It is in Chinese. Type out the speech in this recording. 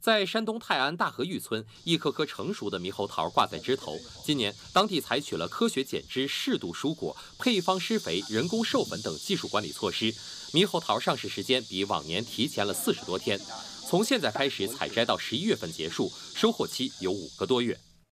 在山东泰安大河峪村，一颗颗成熟的猕猴桃挂在枝头。今年，当地采取了科学剪枝、适度疏果、配方施肥、人工授粉等技术管理措施，猕猴桃上市时间比往年提前了40多天。从现在开始采摘到11月份结束，收获期有5个多月。